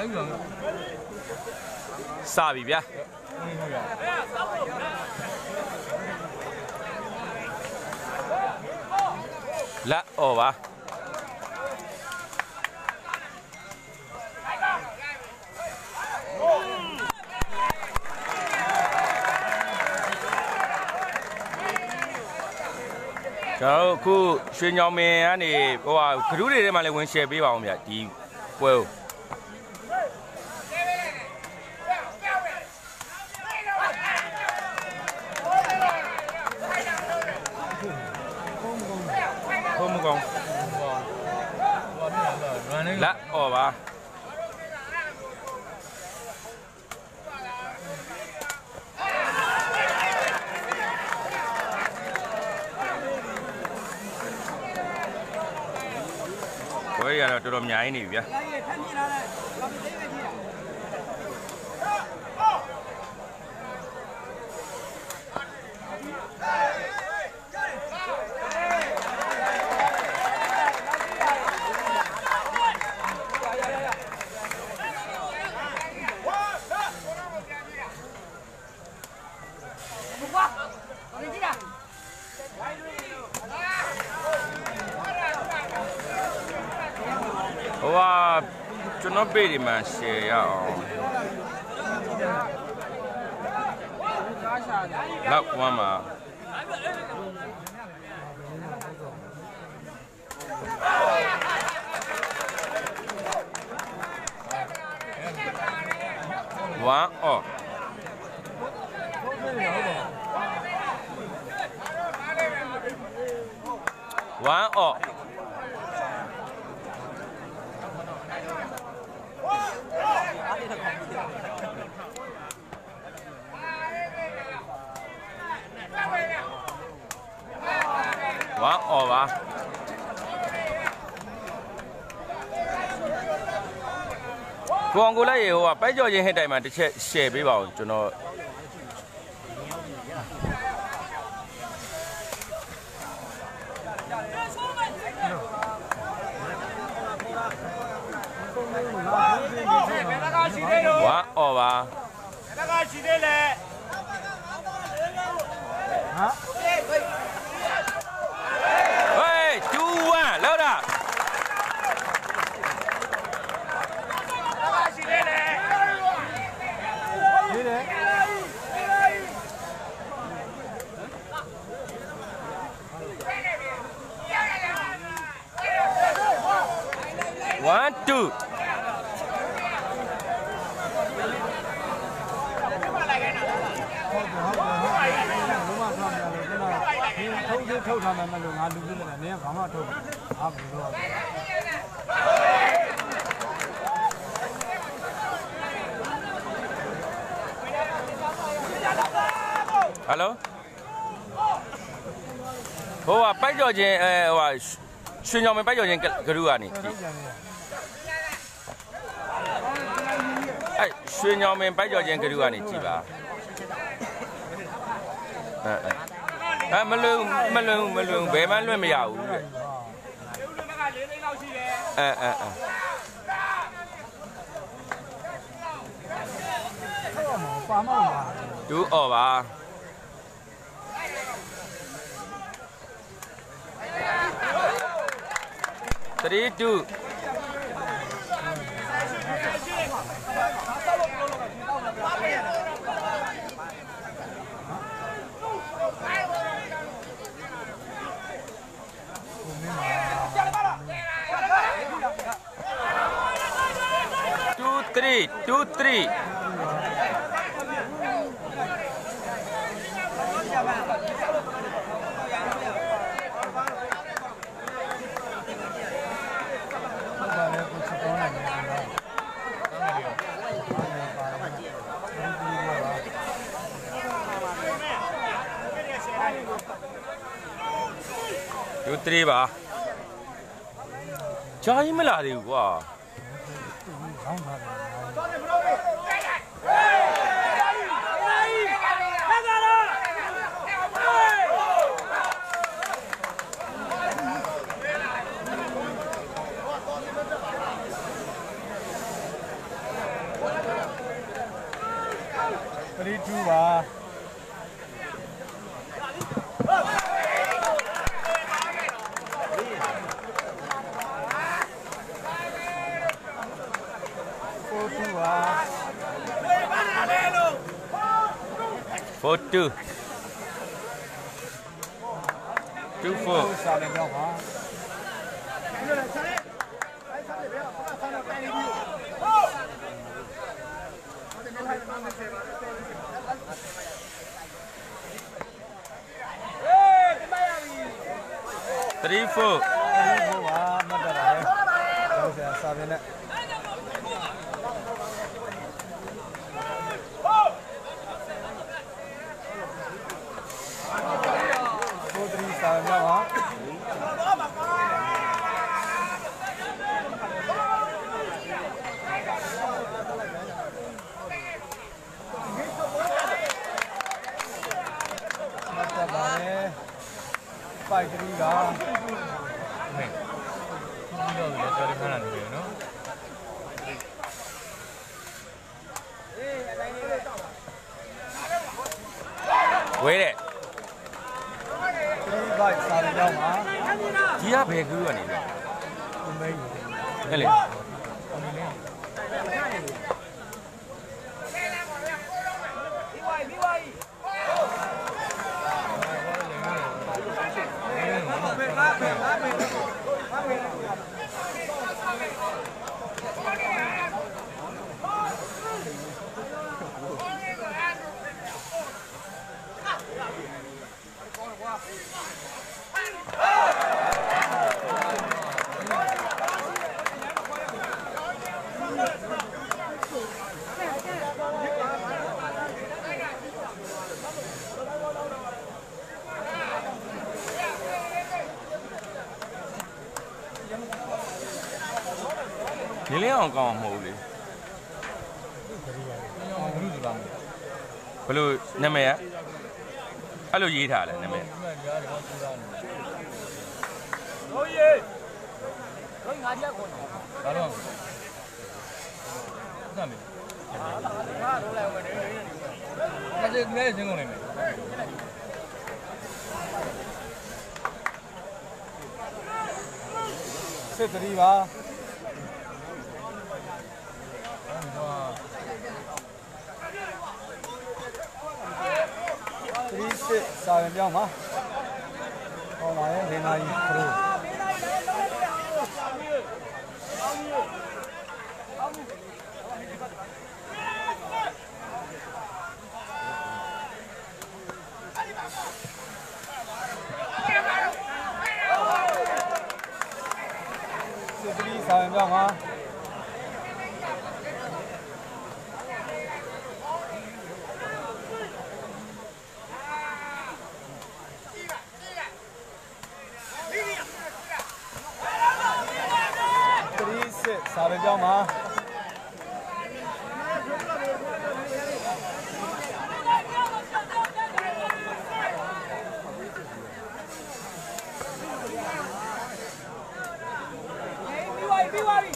Sabi ya. La ova. Cháu cứ xuyên nhau mẹ anh thì wow cái đứa này mà lại quên xe biết bao nhiêu thì wow không còn lá ồ bà bây giờ là tôi làm nhảy này vậy哇，就那背的嘛些呀，那我嘛，玩哦，玩哦。玩哦吧，光过来以后啊，白交钱还得嘛，这些设备吧，就那。玩哦吧。喂，2 1，来了。1 2。ထုတ်ထားမှမလို့ငါလူပြတယ်နင်းဘာမှထုတ်အားဘူးတော့ Hello ဟိုကပိုက်ကြော်ချင်းဟိုကရွှေညောင်မင်းပိုက်ကြော်ချင်းဂရုကနေရွှေညောင်မင်းပိုက်ကြော်ချင်းဂရုကနေကြည်ပါမလုံဘယ်မှလွတ်မရဘူးတဲ့ပါမအောင်ပါတူအော်ပါ3 2 2 3 2 3ပါဂျာကြီးမလာသေးဘူးကွာ2 3-2 ပါ 4-2 2-4 စာလည်းတော့ပါ 3-4 ပါမတ်တာလေတော့ဆရာစာပြနဲ့စာပြပါ5-3 ကမဲဒီတော့လည်းတော်တော်ခဏနေတယ်နော်ဝေးတဲ့ 3 byte စာရင်းပါကြီးကဘယ်ကူကနေလဲဒီမိတ်ဟဲ့လေဒီလေးအောင်ကောင်းမဟုတ်လေဘယ်လိုနာမည်အဲ့လိုရေးထားလဲနာမည်ဟုတ်ရဲ့ဟုတ်ငါပြခေါ်တာဒါတော့စမ်းပြီဟာတော့လည်းဝင်နေတယ်အဲ့ဒီစင်းကုန်နေမယ်စစ်တရီပါ3-6 စာရင်ပြောင်းပါဟောပါရဲ့ဒေနာကြီးပရိုစာရင်ပြောင်းပါစာရင်းကြောင်းမှာပြီးပါပြီ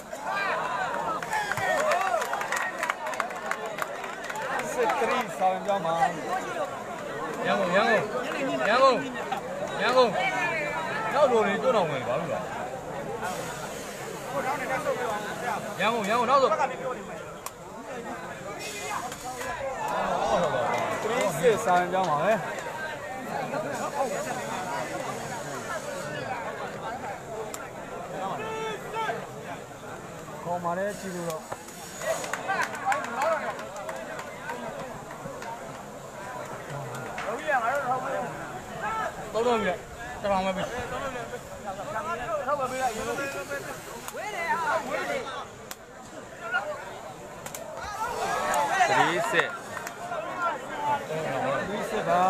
စစ်3စာရင်းကြောင်းမှာရန်ကုန်နောက်လိုနေတွန်းအောင်ဝင်ပါလို့လားရန်ကုန်နောက်ဆို3-6စာရင်ကြောင်းပါပဲခေါ်มาတဲ့ကြည့်လို့တော့တော့ပြီတရောင်းမပြီထောက်ပါပေးလိုက်ရေလို့ဝေးတယ်ဝေးတယ် 3-6 ပါ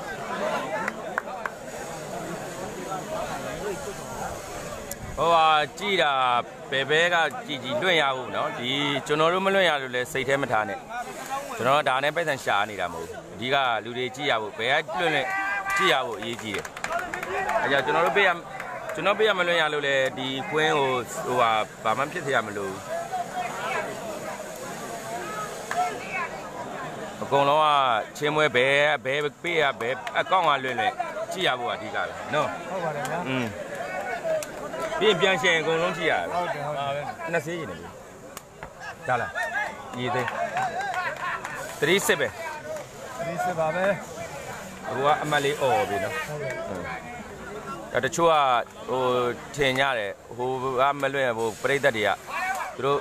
ဟိုဟာကြည်တာဘယ်ဘဲကကြည်လွင့်ရဘူးเนาะဒီကျွန်တော်တို့မလွင့်ရလို့လဲစိတ်ထဲမထားနဲ့ကျွန်တော်ဒါနဲ့ပိုက်ဆံရှာနေတာမဟုတ်ဘူးအဓိကလူတွေကြည်ရဖို့ဘယ်ကလွင့်လဲကြည်ရဖို့အရေးကြီးတယ်အဲကြောင့်ကျွန်တော်ပေးရမလွင့်ရလို့လဲဒီကွင်းကိုဟိုဟာဘာမှဖြစ်เสียရမလို့အကုန်လုံးကချင်းမွဲဘဲပေးရဘဲအကောင့်ကလွင်ကြည့်ရဖို့အဓိကပဲနော်ဟုတ်ပါတယ်ဗျာပြင်ပြန်ရှင်အကုန်လုံးကြည့်ရတယ်ဟုတ်တယ်ဟုတ်ပါပဲနှစ်ဆေးရင်လည်းဒါလားရေးသေး30ပဲ 30ပါပဲအခုကအမတ်လေးអော်ပြီနော်ဟုတ်တချို့ကဟိုထင်ကြတယ်ဟိုကမလွင့်ဟိုပြိသက်တွေကသူတို့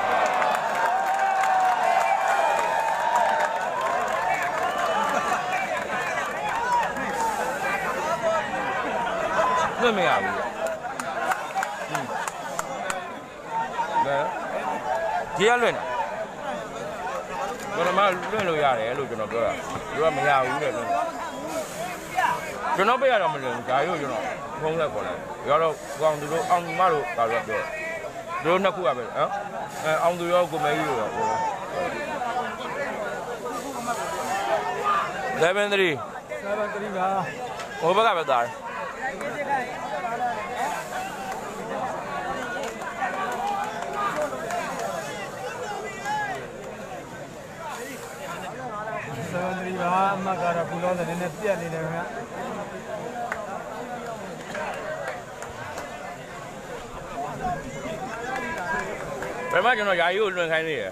လွင့်မရဘူးဒီကလွင့်ကျွန်တော်မှလွင့်လို့ရတယ်လို့ကျွန်တော်ပြောတာသူကမရဘူးတဲ့လွင့်ကျွန်တော်ပြရတော့မလွင့်ဘူးဒါရို့ကျွန်တော်ဖုန်းဆက်ခေါ်လိုက်ရောတော့ကောင်သူတို့အောင်မတို့ဒါတော့ပြောသူတို့နှစ်ခုကပဲနော်အောင်သူရောကိုမဲကြီးရော73 ပါဟိုဘက်ကပဲသား 73ပါအမကတော့ဘုလောတဲ့နည်းနည်းပြက်နေတယ်ခင်ဗျဘယ်မှာကျွန်တော်ယာယီကိုလွှင့်ခိုင်းနေရ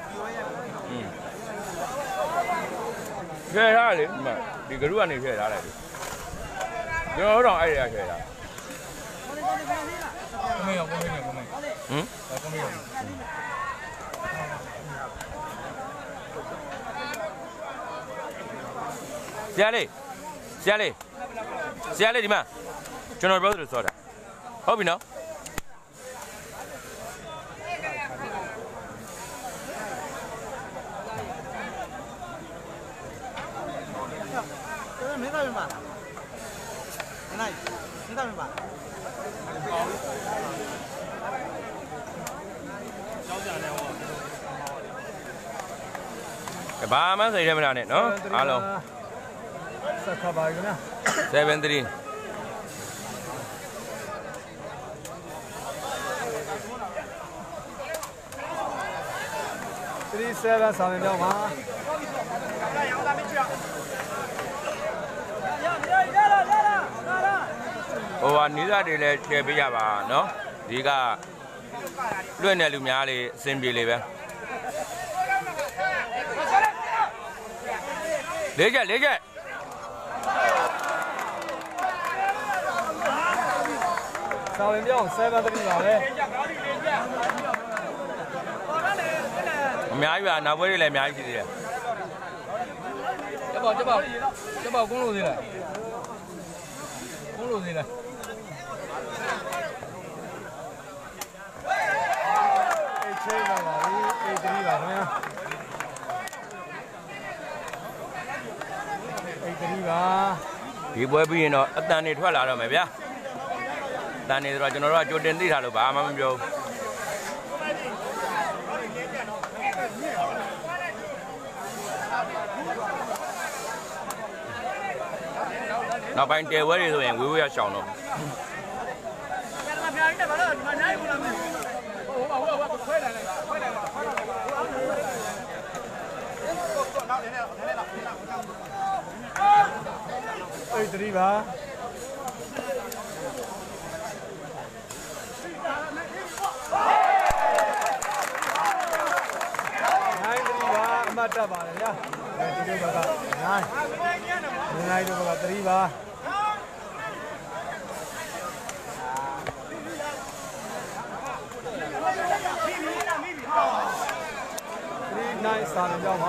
ထည့်ထားလေဒီကရုကနေထည့်ထားလိုက်ပြီကျွန်တော်တော့အဲ့ရထည့်ထားကိုမေရောဟမ်ကိုမေရောဆရာလေးဒီမှာကျွန်တော်ပြောသလိုစောတာဟုတ်ပြီနော်没到没吧？没到没吧？ ဘာမှစိတ်ထဲမလာနဲ့နော်အားလုံးဆက်ခါပါကနော် 73 37ဆောင်ရင်တော့ပါဟိုဟာနီးစားတွေလည်းထည့်ပေးရပါနော်ဒီကလွင့်တဲ့လူများလေးအဆင်ပြေလေးပဲလေးချက်ဆောင်ရင်ပြောင်း73ပါပဲအများကြီးပါနောက်ပွဲတွေလည်းအများကြီးရှိသေးတယ်ကျပေါ့ကုန်းလို့သေးလားအေးချင်းပါပါဘူးအေး3ပါခင်ဗျာအေး3ပါဒီပွဲပြီးရင်တော့အတန်တွေထွက်လာတော့မယ်ဗျာအတန်တွေဆိုတော့ကျွန်တော်တို့ကကြိုတင်သိထားလို့ဘာမှမပြောဘူးနောက်ပိုင်းတဲဝဲတွေဆိုရင်ဝေးဝေးရရှောင်းတော့အေး3ပါအမတ်တက်ပါတယ်ဗျာဒီလိုဘက်ကနိုင်တို့ဘက်က3ပါနိုင်စာနေကြောင်းပါ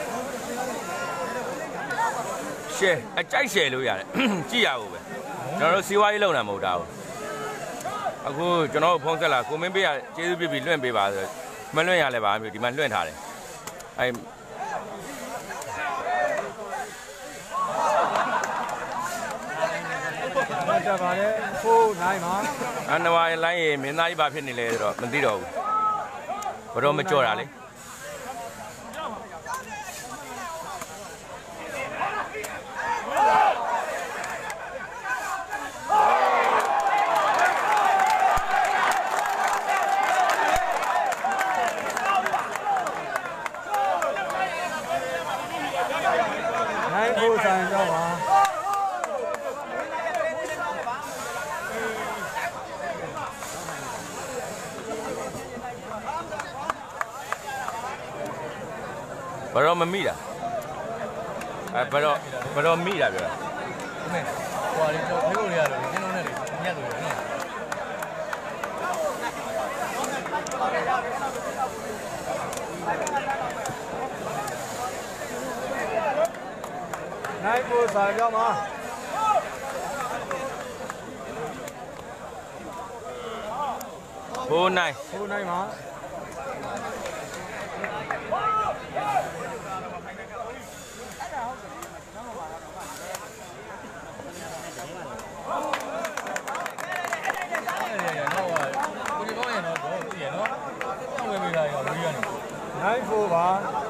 ရှယ်အကြိုက်ရှယ်လို့ရတယ်ကြည့်ရဖို့ပဲကျွန်တော်တို့စီးပွားရေးလုပ်တာမဟုတ်တာဘူးအခုကျွန်တော်ဖုန်းဆက်လာကိုမင်းပေးရကျေးဇူးပြုပြီးလွှင့်ပေးပါဆိုမလွှင့်ရလဲပါမျိုးဒီမှာလွှင့်ထားတယ်အဲကြပါလေဖိုးနိုင်ပါအနဝိုင်းလိုင်းရေမင်းသားကြီးဘာဖြစ်နေလဲဆိုတော့မသိတော့ဘူးဘရောမကြော့တာလေဘရောမမိတာဘရောမိတာပြောတာမဲဟိုလေးတော့ဖေးလို့ရရတယ်ကျင်းလုံးနဲ့လေညက်လို့ရနော်နိုင်ဖို့စာကြောင်းမှာဟိုးနိုင်ဟိုနိုင်မှာနိုင်ဖို့ပါ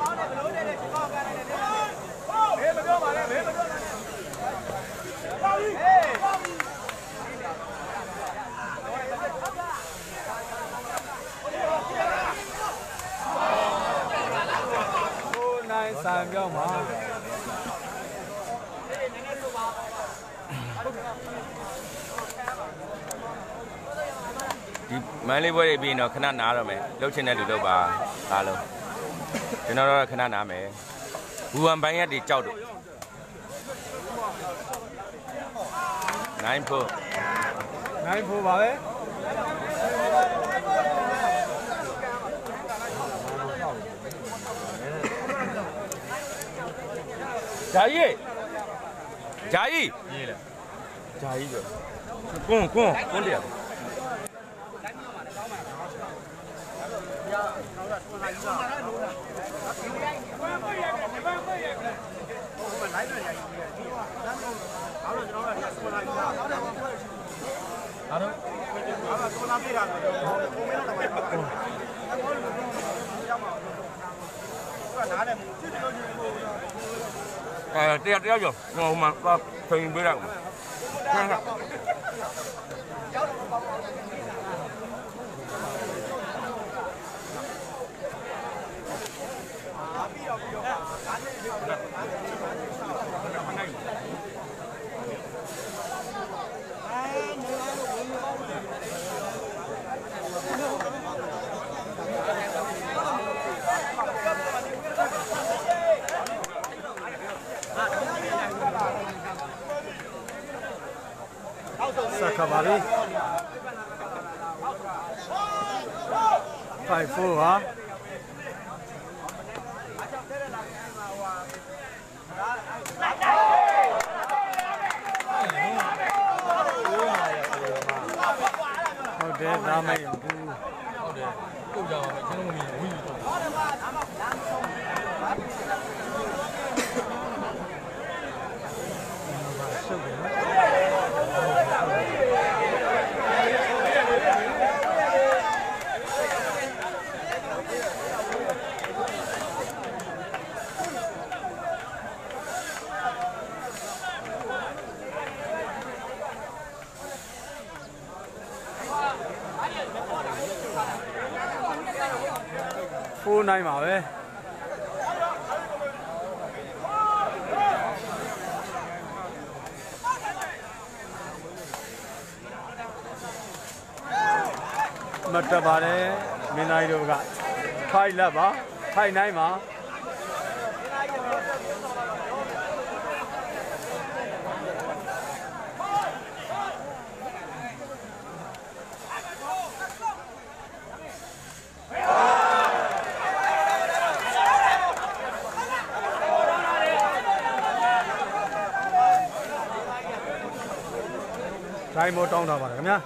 စံပြောင်းပါဒီမန်းလေးပွဲတွေပြီးတော့ခဏနားတော့မယ်လှုပ်ချင်တဲ့လူလှုပ်ပါအားလုံးကျွန်တော်တို့ခဏနားမယ်ဘူဝမ်ပိုင်းရက်တွေကြောက်တော့နိုင်ဖို့ပါပဲဂျာကြီးရေးလေဂျာကြီးပြောကွန်းတရားတရားကြောဟိုမှာဖိန်ပေးရအောင်စခါပါပြီ5-4ဟာဟုတ်တယ်ဒါမဲ့ဘူးဟုတ်တယ်ကိုကြောင်ကျွန်တော်မမြင်ဘူးတော့ 4-9ပါပဲမတ်တပါတယ်မင်းနိုင်တို့ကဖိုက်လက်ပါဖိုက်နိုင်ပါတိုင်းမို့တောင်းတာပါတယ်ခင်ဗျာ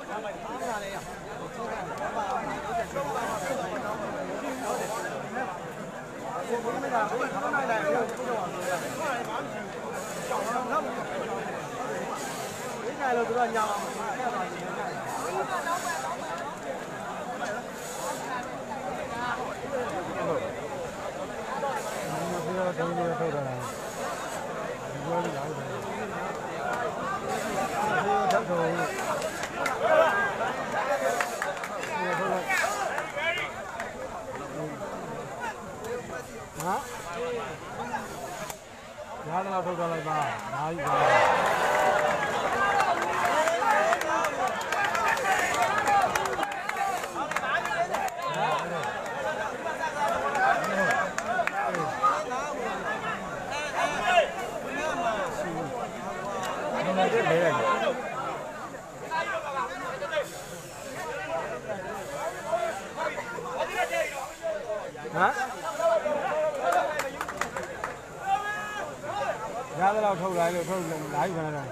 လို့သူကညောင်းအဲ့ဒါပါနေတယ်ဟုတ်တယ်ထုတ်တာဒီလိုလေးလာတယ်ထုတ်တော့ဟာညာတော့ထုတ်တော့လိုက်ပါနားယူပါဟဟမ်ရသလောက်ထုတ်လိုက်လို့ထုတ်လာပြီခဏတော့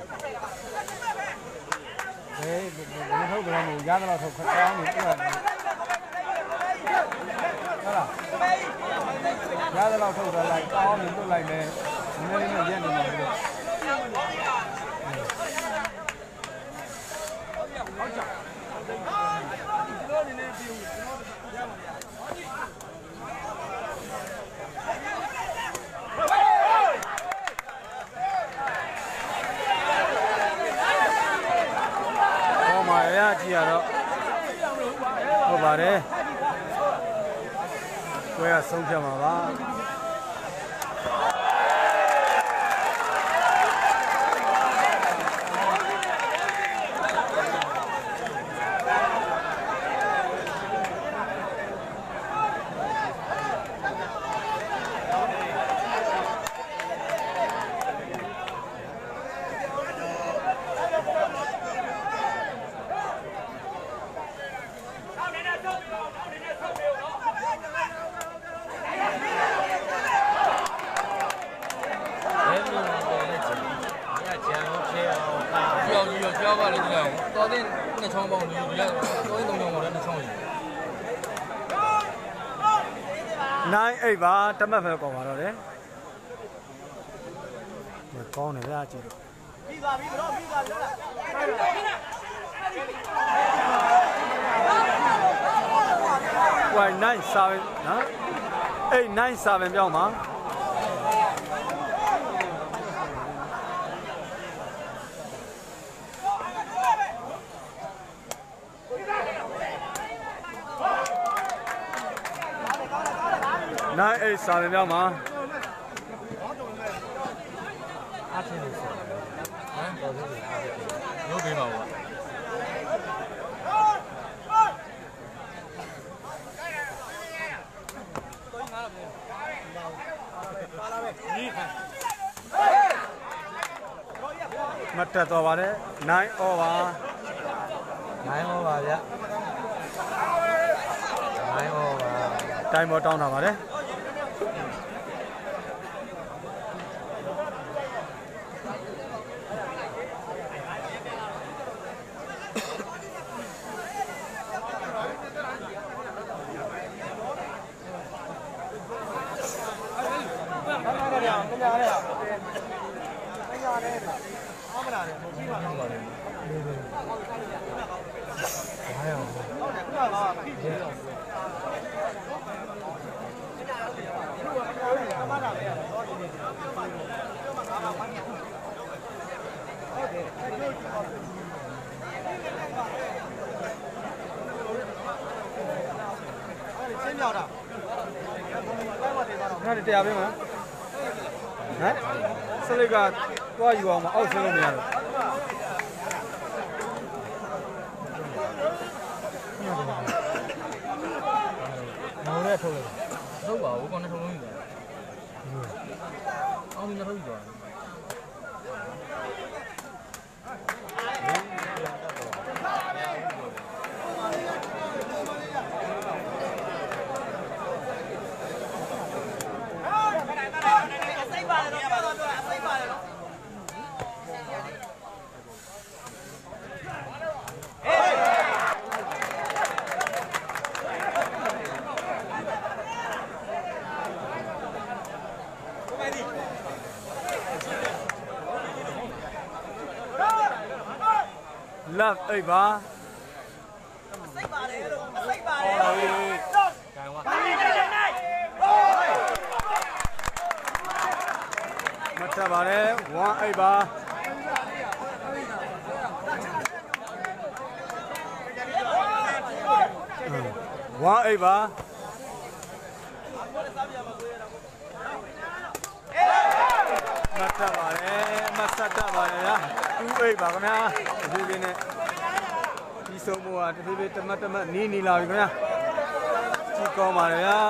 ဘယ်ထုတ်ကြလဲမရသလောက်ထုတ်ကောင်းနေပြတ်ဟုတ်လားရသလောက်ထုတ်လိုက်ကောင်းနေလွတ်လိုက်မယ်နည်းနည်းနဲ့ရက်နေမှာလို့ဟုတ်ကြလို့နေနေပြီရကြည့်ရတော့ဟုတ်ပါတယ်ကိုယ်ကဆုံးဖြတ်မှာပါပြောပါလေဒီကောင်တော်တဲ့နှစ်ချောင်းပေါင်းလို့ဒီကတော်တဲ့3ချောင်းပေါင်းနဲ့2ချောင်းယူ 9-8ပါတမတ်ပဲကောင်းပါတော့တယ်ကောင်းတယ်ဗျာကြည့်လို့ပြီးပါပြီဘရောပြီးပါပြီလားဝိုင်း9စာပဲနော်8-9စာပဲပြောင်းပါနိုင်အိတ်စာရင်ပြောင်းမှာအားချင်းလို့ဆိုဟမ်တော်သေးတယ်ရုပ်ပေးပါဦးမတက်တော့ပါနဲ့9 over 9 over ဗျ9 over တိုင်းပေါ်တောင်းတာပါလေ那这样呗嘛？哎，是那个多油嘛？20多米了。 哪来抽的？抽吧，我刚才抽东西的。俺们那抽一个。 Love 8ပါစိတ်ပါတယ်လို့စိတ်ပါတယ်ကန်ဝါမတ်တာပါတယ်1-8ပါ1-8ပါမတ်တာပါတယ်မတ်တာပါတယ်ဗျာ2-8ပါခင်ဗျာဒီလေးနဲ့ဒီဆုံးမို့ကတဖြည်းဖြည်းတမတ်နီးလာပြီခင်ဗျာကြည့်ကောင်းပါတယ်ဗျာ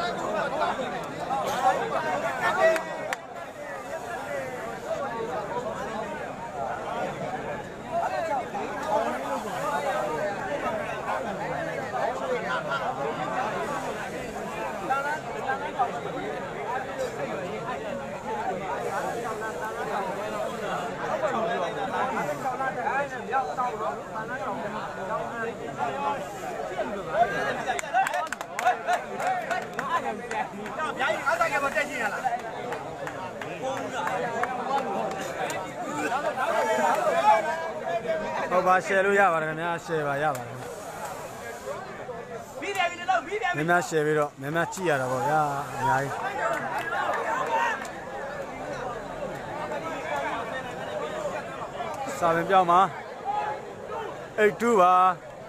ဟုတ်ပါရှယ်လို့ရပါတယ်ခင်ဗျာရှယ်ပါရပါတယ်မင်းများရှယ်ပြီးတော့မင်းများကြည့်ရတာပေါ့ဗျာအများကြီးစာပင်ပြောင်းမှာ82ပါ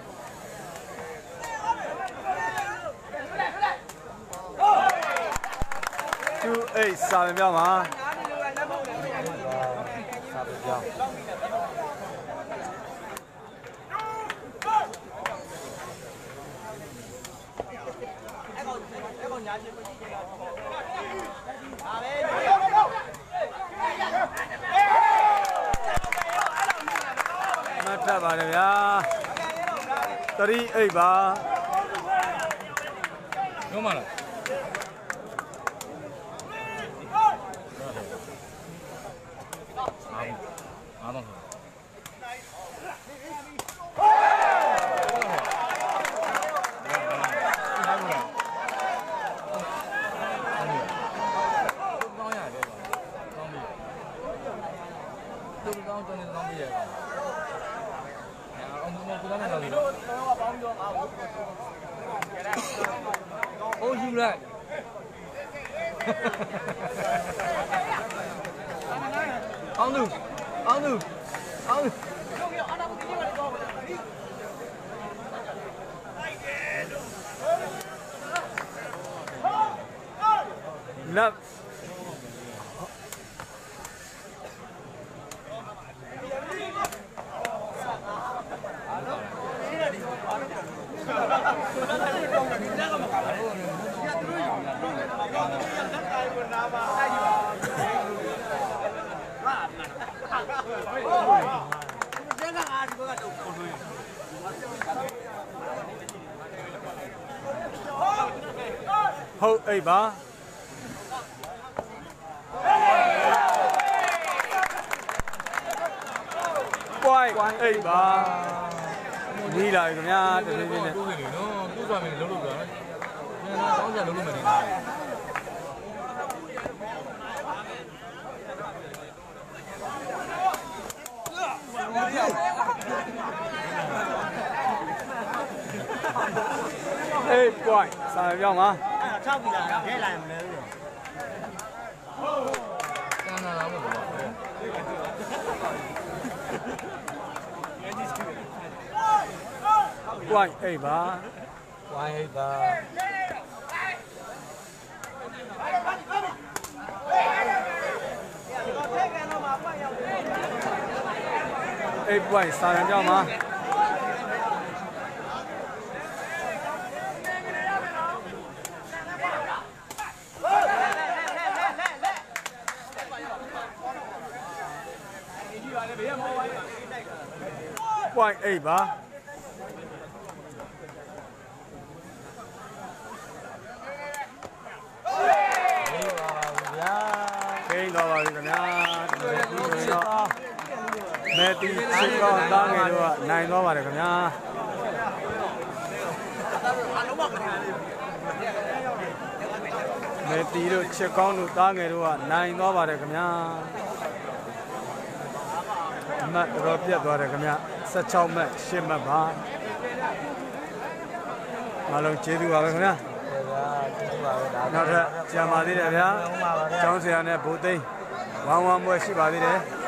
28စာပင်ပြောင်းမှာစာပင်ပြောင်းမတ်တပ်ပါတယ်ဗျာ38ပါလုံးမလားအားတော့โอ้ยูเลยเอาหนึ่งนับဟုတ်အိပ်ပါပွိုင်းအိပ်ပါနီးလာပြီခင်ဗျာတဖြည်းဖြည်းနဲ့တူးနေနော်တူးသွားမယ်လုံးလို့ပြောနော်တောင်းကြလုံးလို့မနေအေးပွိုင်းစာပြောင်းပါ 6ပြီလားခဲလိုက်မလဲတန်းလာတော့ပွိုင်းအိပ်ပါဝိုင်းဟိတ်ပါအိပ်ပွိုင်းစာပြောင်းပါပွိုင်းအိပ်ပါခိန်းတော်ပါပြီခင်ဗျာမဲတီချင်းကောင်းသားငယ်တို့ကနိုင်သွားပါတယ်ခင်ဗျာမဲတီတို့ချက်ကောင်းတို့သားငယ်တို့ကနိုင်သွားပါတယ်ခင်ဗျာအမှတ်တော်ပြတ်သွားတယ်ခင်ဗျာ16မှတ်10မှတ်ပါအားလုံးကျေးဇူးပါပဲခင်ဗျာနောက်ထပ်ကြာပါသေးတယ်ဗျာကျောင်းဆရာနဲ့ဘိုးသိန်းဝမ်းပွဲရှိပါသေးတယ်